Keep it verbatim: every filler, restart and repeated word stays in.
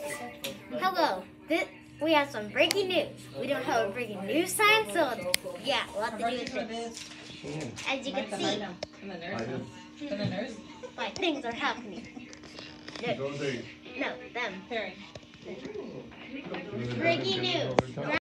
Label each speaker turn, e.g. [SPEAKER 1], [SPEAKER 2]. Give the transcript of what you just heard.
[SPEAKER 1] Hello. This, we have some breaking news. We don't have a breaking news sign, so yeah, we'll have to do this. As you can see, like things are happening. No, no them. Breaking news.